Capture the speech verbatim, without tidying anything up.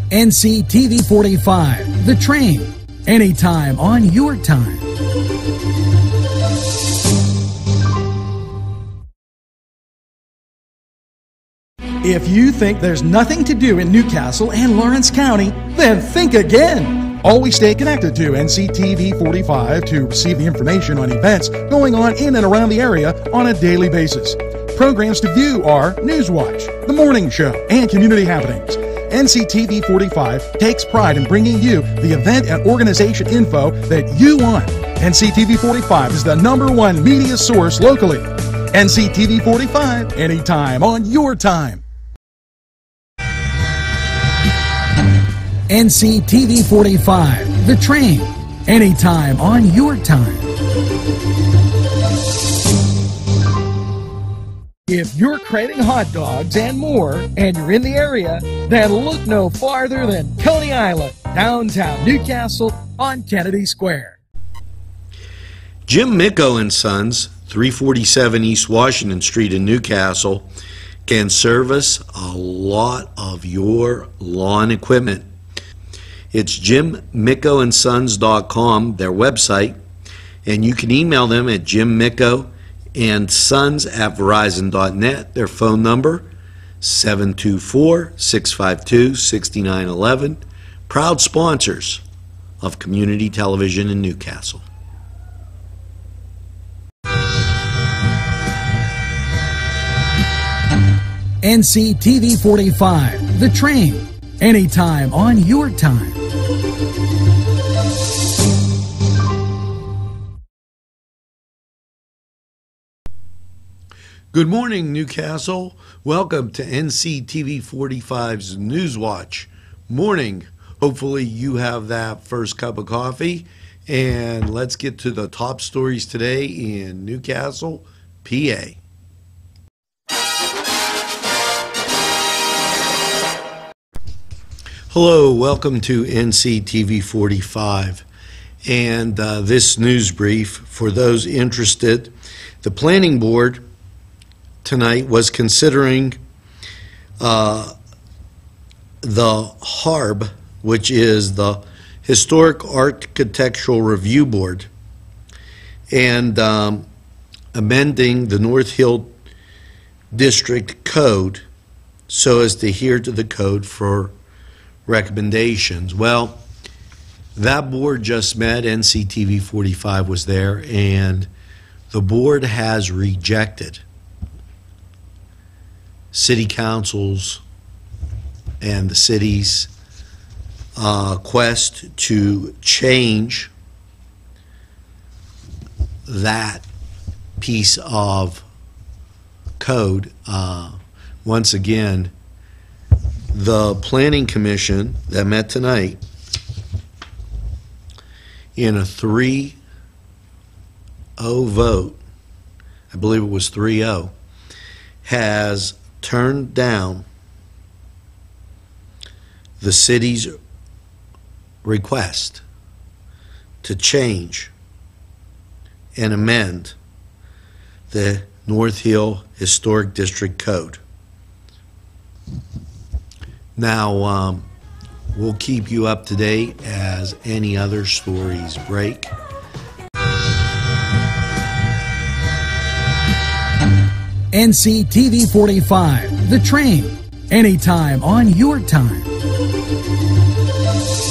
N C T V forty-five, The Train, anytime on your time. If you think there's nothing to do in Newcastle and Lawrence County, then think again. Always stay connected to N C T V forty-five to receive the information on events going on in and around the area on a daily basis. Programs to view are Newswatch, The Morning Show, and Community Happenings. N C T V forty-five takes pride in bringing you the event and organization info that you want. N C T V forty-five is the number one media source locally. N C T V forty-five, anytime on your time. N C T V forty-five, The Train, anytime on your time. If you're craving hot dogs and more, and you're in the area, then look no farther than Coney Island, downtown Newcastle on Kennedy Square. Jim Micco and Sons, three forty-seven East Washington Street in Newcastle, can service a lot of your lawn equipment. It's jim micco and sons dot com, their website, and you can email them at jim micco and sons at verizon dot net. Their phone number, seven two four, six five two, six nine one one. Proud sponsors of community television in Newcastle. N C T V forty-five, The Train, anytime on your time. Good morning, Newcastle. Welcome to N C T V forty-five's Newswatch morning. Hopefully you have that first cup of coffee, and let's get to the top stories today in Newcastle, P A. Hello, welcome to N C T V forty-five, and uh, this news brief for those interested. The Planning Board tonight was considering uh, the H A R B, which is the Historic Architectural Review Board, and um, amending the North Hill District Code so as to adhere to the code for recommendations. Well, that board just met. N C T V forty-five was there, and the board has rejected City Council's and the city's uh, quest to change that piece of code. Uh, once again, the Planning Commission that met tonight, in a three oh vote, I believe it was three oh, has turned down the city's request to change and amend the North Hill Historic District Code. Now, um, we'll keep you up to date as any other stories break. N C T V forty-five, The Train, anytime on your time.